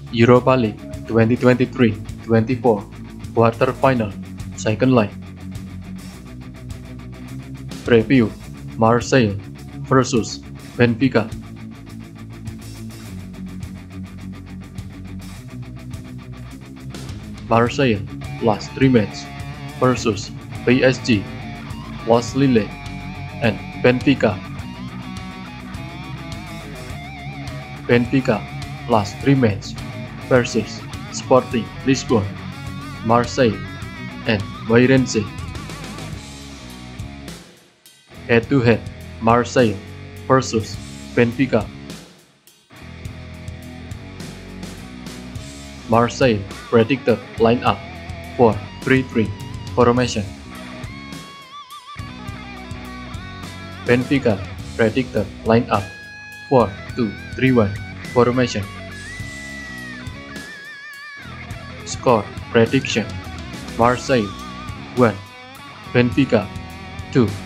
Europa League 2023-24 Quarter Final Second Leg. Preview Marseille versus Benfica. Marseille last 3 matches versus PSG, Los Lille, and Benfica. Benfica last 3 matches versus Sporting Lisbon, Marseille, and Moreirense. Head-to-head Marseille versus Benfica. Marseille predicted lineup 4-3-3 formation. Benfica predicted lineup 4-2-3-1 formation. Score prediction: Marseille 1, Benfica 2.